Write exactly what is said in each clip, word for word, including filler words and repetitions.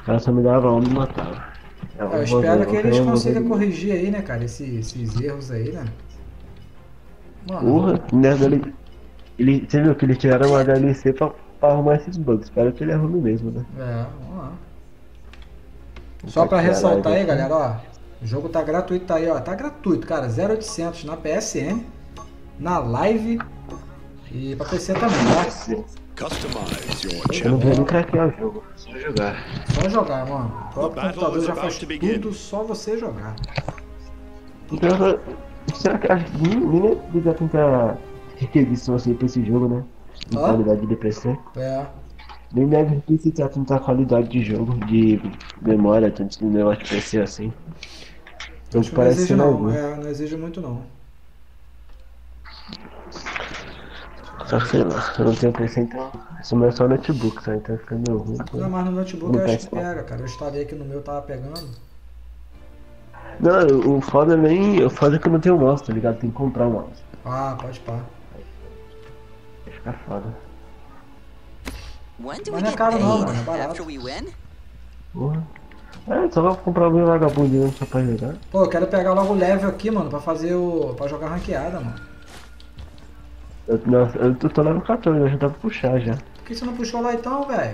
caras só me davam uma e me matavam. É, Eu vou espero ver, que vou eles ver, vou consigam ver. corrigir aí, né, cara, esses, esses erros aí, né? Mano, Porra, né, ele, ele, você viu que eles tiraram uma D L C pra, pra arrumar esses bugs. Espero que ele arrume mesmo, né? é, vamos lá. Vou Só pra partilhar a live ressaltar aí, aqui. galera, ó. O jogo tá gratuito, tá aí, ó. Tá gratuito, cara. zero oitocentos na P S N, na Live e pra P C também, tá? Customize your Eu não channel. vou nem craquear o jogo, só jogar. Só jogar, mano. O próprio The battle computador is já about faz to begin. tudo, só você jogar. Então, eu- será que acho que nem nem devia tentar requisição assim pra esse jogo, né? Em Ó, qualidade de P C. é. Nem deve requisitar tanta qualidade de jogo, de memória, tanto de negócio de P C assim. Então Acho que não parece exige ser mais não, um. é, não exige muito não. Só que sei lá, eu não tenho P C, então. Isso não é só notebook, tá? Então fica meio ruim. Não, mas no notebook No eu acho que P S quatro. pega, cara. Eu instalei aqui no meu, tava pegando. Não, o foda nem. O foda é que eu não tenho mouse, tá ligado? Tem que comprar um mouse. Ah, pode pá. Vai ficar foda. When do Mas we não é get caro não, paid? mano, é barato. After we win? Porra. É, só vou comprar o meu vagabundinho só pra jogar. Pô, eu quero pegar logo o level aqui, mano, pra fazer o. pra jogar ranqueada, mano. Eu, nossa, eu tô, tô lá no quatorze, eu já dá pra puxar já. Por que você não puxou lá então, velho?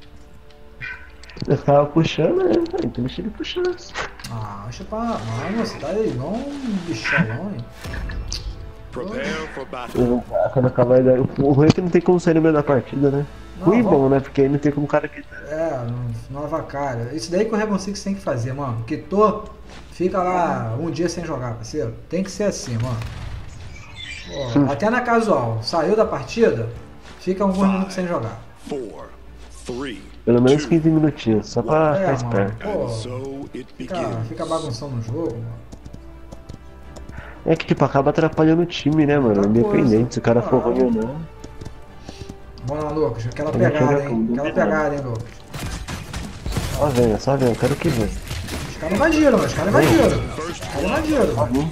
Eu tava puxando, né? Então deixa ele puxar. Ah, deixa pra. Mano, você tá aí igual um bicholão, hein? Prepare for battle. Eu- Quando acabar daí. O ruim é que não tem como sair no meio da partida, né? Não, Ruim e vamos- bom, né? Porque aí não tem como o cara que. É, não, não avacalha. Isso daí que o Rainbow Six tem que fazer, mano. Quitou, fica lá um dia sem jogar, parceiro. Tem que ser assim, mano. Pô, até na casual, saiu da partida, fica alguns minutos sem jogar. Four, three, Pelo menos quinze minutinhos, só pra É, ficar mano. esperto. Pô, and so it fica, begins. fica bagunçando no jogo, mano. É que tipo, acaba atrapalhando o time, né, mano? Muita Independente coisa. se o cara for Ah. ruim ou não. Vamos lá, Lucas. Aquela Eu vou pegada, jogar hein? com Aquela dúvida, pegada, hein, Lucas. Só venha, só venha, eu quero que venha. Os caras invadiram, mano. Os caras invadiram. Os caras invadiram. Só vem.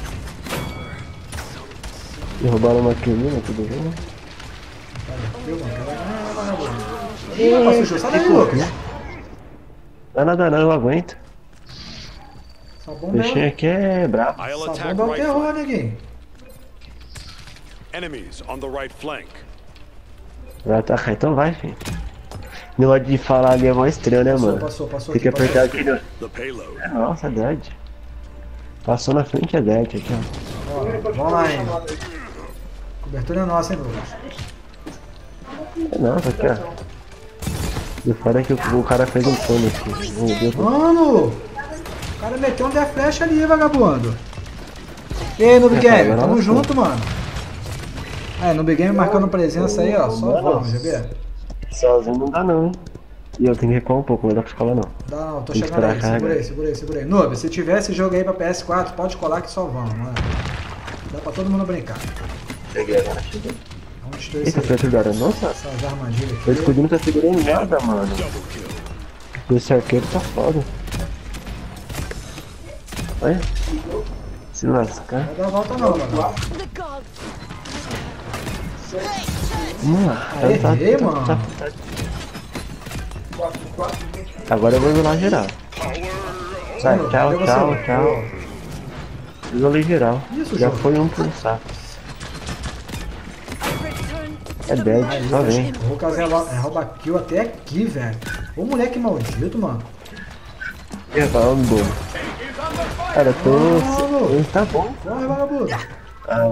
E roubaram uma queimina, tudo bem? Ih, rapaz, sujo. Sai daí, Lucas. Não é nada não, eu aguento. Essa O bomba bichinho é, aqui é brabo. I'll essa attack bomba é o right terror, flank. neguinho. Enemies on the right flank. Vai atacar, então vai, filho. Negócio de falar ali é mó estranho, né, Passou, mano? passou, passou Tem que aqui, apertar passou. aqui, né? The payload. É, nossa, é dead. Passou na frente é dead aqui, ó. Ó, vamos lá, hein. Cobertura é nossa, hein, Lucas. É nossa, aqui, ó. E fora que o, o cara fez um plano aqui. Meu Deus. Mano! O cara meteu um death flash ali, vagabundo. E aí, Noob É, Game? agora Tamo sim. junto, mano. Aí, Noob Game marcando presença aí, ó. Só vamos, já vê? Sozinho não dá não, hein? E eu tenho que recuar um pouco, não dá pra escalar não. Dá não, tô Tem que chegando aí. esperar Segura carregar. aí, segura aí, segura aí. Noob, se tiver esse jogo aí pra P S quatro, pode colar que só vamos, mano. Dá pra todo mundo brincar. Peguei agora, chegou. Vamos destruir Eita, foi esse- ajudaram. Nossa, essas armadilhas o aqui. escudo não tá segurando nada, mano. Double kill. Esse arqueiro tá foda. Olha. Se lascar. Não vai dar a volta não, mano. Mano, Aê, tá, errei, tá, mano. tá, tá. Agora eu vou isolar geral. Sai, Mano, tchau, cadê tchau, você? tchau. Isolei geral. Isso, Já jogo. foi um por saco. É dead, só vem. O Lucas é, ro- é rouba kill até aqui, velho. Ô moleque maldito, mano. E agora, um bom. Cara, eu tô. Mano. Ele tá bom. Corre, vagabundo. Ah.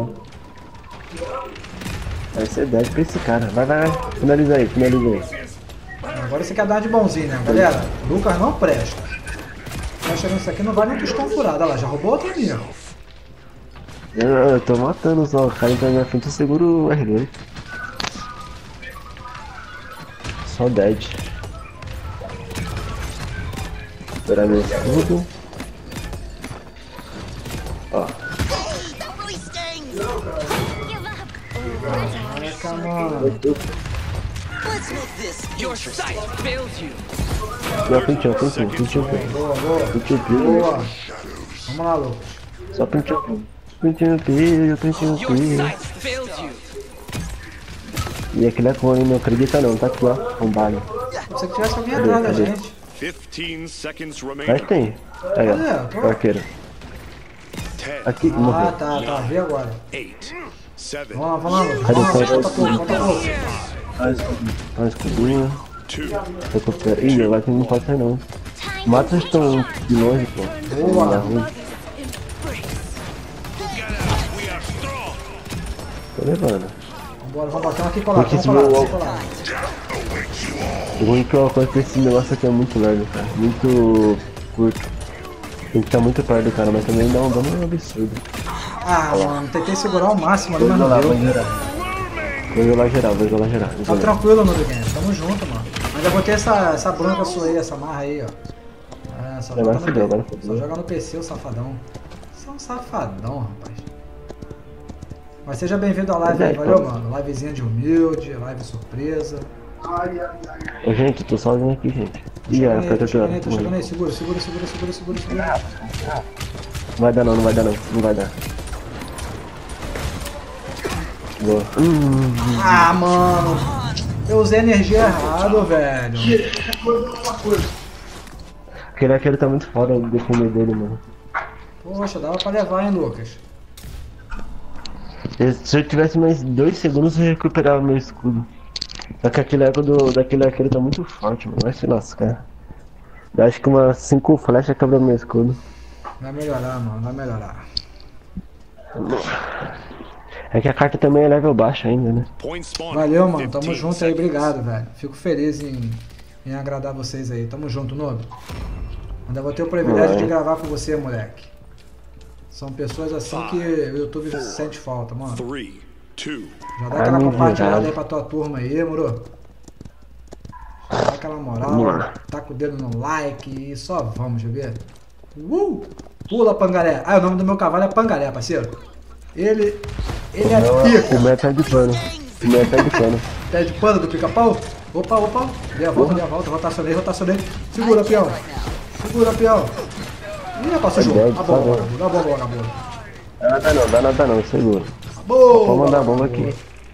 Vai ser dead pra esse cara. Vai, vai, vai. Finaliza aí, finaliza aí. Agora você quer dar de bonzinho, né? Galera, o Lucas não presta. Tá chegando isso aqui, não vale nem pistão furado. Olha lá, já roubou outro ali, ó. Eu, eu tô matando só. O cara entra na minha frente, eu seguro o R dois. Só dead. Esperar meu escudo. Ó. That really stings! Caraca, mano. Let's make this Your sight fails you. Não, pintinho, pintinho, pintinho. Boa, boa. Pintinho, Boa. pintinho. Vamos lá, Lucas. Só pintinho. Pintinho, pintinho, pintinho, Your pintinho. sight fails you. E aquele é clone, não acredita não, tá aqui ó, um baile. Se você tivesse alguém atrás da gente. fifteen seconds Mas remaining. tem. Aí, Cadê? ó. Tô- Arqueiro. Ten, Aqui, Ah, morreu. tá, tá. Vi agora. eight, seven, Vamos lá, vamos lá, Lucas. Cadê Vamos lá, o cara? falta pouco, falta pouco. Mais mais escudinho. two, Recupera. Ih, agora que não pode sair não. Mata os que estão de longe, pô. Boa. Na rua. Tô levando. Vambora, vamos bater um aqui colado, Porque vamos se colado, meu- vamos colado. O ruim é que eu alcanço esse negócio aqui é muito largo, cara. Muito curto. Tem que estar muito perto do cara, mas também dá um dano absurdo. Ah, mano, tentei segurar o máximo ali, Vou mas isolar, não vou deu. gerar. Vou isolar geral, vou isolar geral. Tá Isolar. tranquilo, no game. Tamo junto, mano. Mas eu botei essa, essa branca sua aí, essa marra aí, ó. É, só, Agora joga no fodeu, P- agora fodeu. só joga no P C, o safadão. Você é um safadão, rapaz. Mas seja bem-vindo à live É, aí, valeu, então. mano. Livezinha de humilde, live surpresa. Ô, gente, eu tô sozinho aqui, gente. Ih, Chegando a aí, carta tô chegando aí, aqui, tô ó. chegando aí. Segura, segura, segura, segura, segura, segura. Não vai dar não, não vai dar não. Não vai dar. Boa. Hum, Ah, mano. Eu usei energia errado, velho. aquele arqueiro tá muito foda o defender dele, mano. Poxa, dava pra levar, hein, Lucas. E se eu tivesse mais dois segundos, eu recuperava meu escudo. Só que aquele arco do, daquele arqueiro tá muito forte, mano. Vai se lascar. Eu acho que umas cinco flechas quebram meu escudo. Vai melhorar, mano, vai melhorar. É que a carta também é level baixo ainda, né? point spawn. Valeu, mano. Tamo fifteen junto aí, seconds. obrigado, velho. Fico feliz em, em agradar vocês aí. Tamo junto, Noob. Ainda vou ter o privilégio Vai. de gravar com você, moleque. São pessoas assim que o YouTube sente falta, mano. Three, two, Já dá aquela Ah, compartilhada verdade. aí pra tua turma aí, moro? Já dá aquela moral, Vamos. taca o dedo no like e só vamos, já ver? Uh! Pula, Pangaré. Ah, o nome do meu cavalo é Pangaré, parceiro. Ele. Ele é Não, pica. o meu é pé de pano. O meu é pé de pano. Pé de pano do pica-pau? Opa, opa. Dê a volta, dê a volta. Rotacionei, rotacionei. Segura, peão. Segura, peão. Ih, rapaz, sujou. Ideia de A bomba, favor. vagabundo. A bomba, vagabundo. Dá nada não, dá nada não, segura. Boa! Vou mandar a bomba aqui.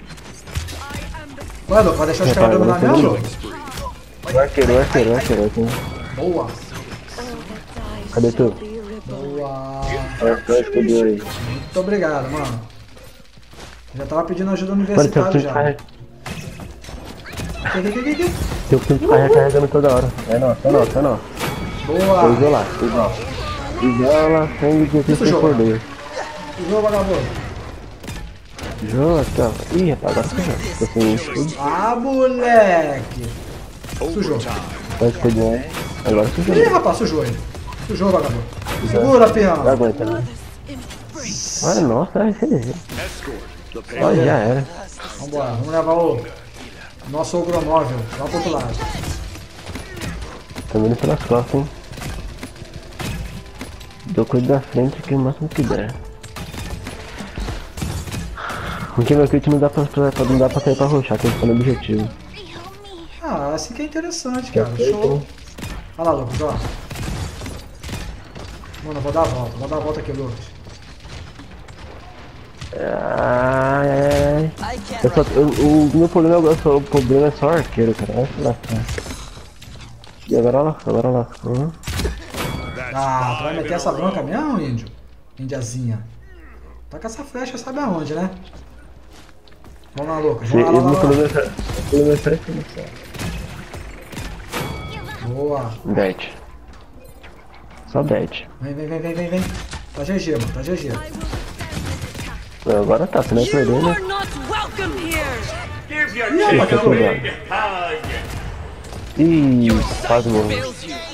Mano, vai deixar os caras dominar Cara, mesmo? O arqueiro, o arqueiro, o arqueiro. o arqueiro. Boa. Cadê tu? Boa. Olha o escudo aí. Muito obrigado, mano. Já tava pedindo ajuda Mano, teu universitária time já. carrega. Que, que, que, que, que? Teu time carrega carregando toda hora. É nosso, é nosso, é nosso. Vou Boa. isolar, isolar. Isola, sangue de Isso, sem jogo. poder. Sujou, vagabundo. Joga aqui, ó. Ih, rapaz, agora sujou. Tô sem escudo. Ah, moleque. Sujou. Tá escudinho aí. Agora sujou. Ih, rapaz, sujou aí. Sujou, vagabundo. Segura, peão. Não aguenta, né? Olha, nossa, esse é escort. The pay. Olha, já era. Vambora, vamos levar o nosso ogromóvel lá pro outro lado. Tá vindo pelas costas, hein? Dou coisa da frente que o máximo que der. Porque meu kit não dá pra, pra, não dá pra sair pra roxar, tem que ficar no objetivo. Ah, assim que é interessante, cara. Show. Olha lá, Lucas, ó. Mano, eu vou dar a volta. Vou dar a volta aqui, Lucas. Ai, ai, ai. I can't Eu só, eu, o meu problema, é- só, o problema é só o arqueiro, cara. Vai se lascar. E agora lá, agora lá. Uhum. That's Ah, tu vai five meter in essa a branca row. mesmo, índio? Índiazinha. Tá com essa flecha, sabe aonde, né? Vamos lá, Lucas. E, Vamos lá, e o lá, meu lá, problema é só- o problema é só esse começar. lá. Boa. Bet. Só bet. Vem, vem, vem, vem, vem, vem. Tá G G, mano. Tá G G. Não, agora tá, se não é perder, You né? are not welcome here. Ih, rapaz, Tá que louco. cuidado. Ih, quase morreu. Fails you.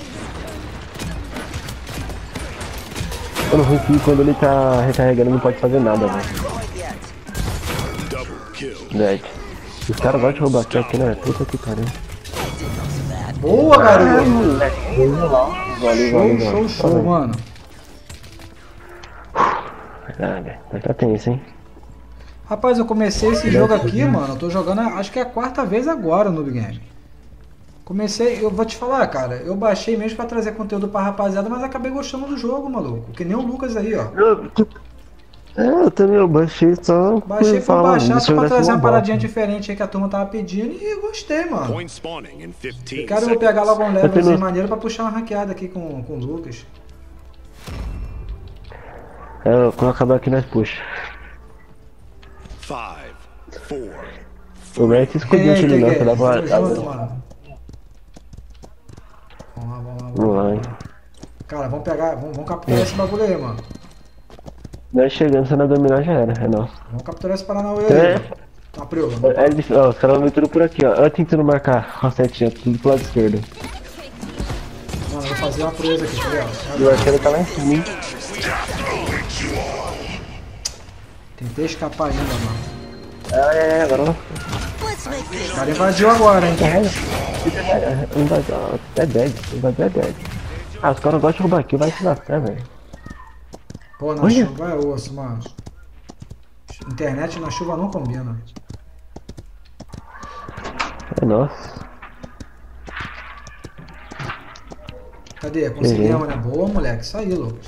Mano, o ruim que quando ele tá recarregando não pode fazer nada, velho. Double kill. Bet. Os caras gostam de roubar aqui, aqui, né? Puta que pariu. Boa, garoto. Valeu, valeu, Show, valeu. show, show, mano. Caralho, mas tá tenso, hein? Rapaz, eu comecei esse jogo aqui, mano. Eu tô jogando, acho que é a quarta vez agora no Noob Game. Comecei, eu vou te falar, cara. Eu baixei mesmo pra trazer conteúdo pra rapaziada, mas acabei gostando do jogo, maluco. Que nem o Lucas aí, ó. É, eu também eu baixei só. Baixei por falar, baixar, deixa só eu pra ver se trazer é uma bosta. paradinha diferente aí que a turma tava pedindo e gostei, mano. Point spawning in fifteen Eu quero seconds. pegar logo um levelzinho tenho- maneiro pra puxar uma ranqueada aqui com, com o Lucas. É, quando acabar aqui nós puxa. Five, four, O Mac escondeu aquele Eita, não, que que dá é? pra. Tamo junto, mano. Vamos lá, vamos lá, Vamos lá, vamos hein. lá. Cara, vamos pegar, vamos, vamos capturar esse bagulho aí, mano. Nós chegando, se não dominar já era, é nosso. Vamos capturar esse Paranauê É. aí. Tá, Prilo. É, eles- ó, os caras vão vir tudo por aqui, ó. Eu tentando marcar a setinha, tudo pro lado esquerdo. Mano, eu vou fazer uma proeza aqui, tá ligado? E o arqueiro tá lá em cima, hein? Tentei escapar ainda, mano. É, é, é, agora. Let's make this O cara invadiu agora, hein? É, invadiu, é dead, invadiu é dead. Ah, os caras gostam de roubar aqui, vai se lascar, velho. Pô, na Olha. chuva é osso, mano. Internet na chuva não combina. É nosso. Cadê? Conseguimos, né? Boa, moleque. Isso aí, Lucas.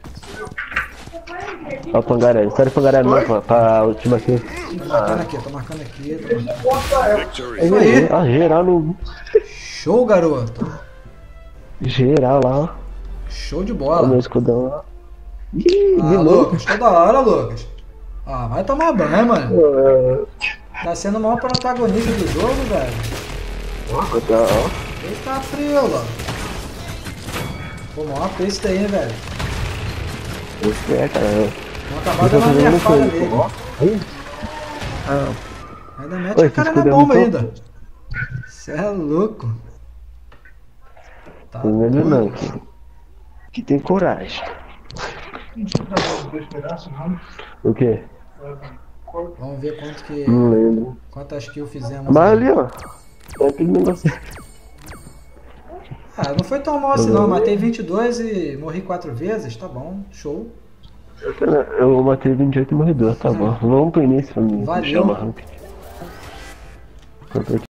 Ó o pangaré, história de pangaré não, pra, pra última aqui. Tô marcando aqui, tô marcando aqui. Tô marcando. Victory. Isso aí. Ó, geral no. Show, garoto. Geral lá, ó. Show de Ó o meu bola. escudão lá. Ih, Ah, de novo. Lucas, toda hora, Lucas. Ah, vai tomar banho, mano. Tá sendo o maior protagonista do jogo, velho. Ó, Eita, frila. Pô, maior peixe aí, velho. esse é, cara. Vamos acabar dando uma nerfada nele. Aí. Ah, Ainda mete Oi, a cara esse na escudo é bomba muito ainda. Cê é louco. Tá tem medo não, doido. que, que tem coragem. O quê? Vamos ver quanto que. Não lembro. Quantas kills fizemos. Mas aí. ali, ó. É aquele negócio. Ah, não foi tão mal assim não. Matei vinte e dois e morri quatro vezes. Tá bom, show. Eu matei vinte e oito e morri duas, tá bom. Vamos pro início, me Valeu. chama, Ramp.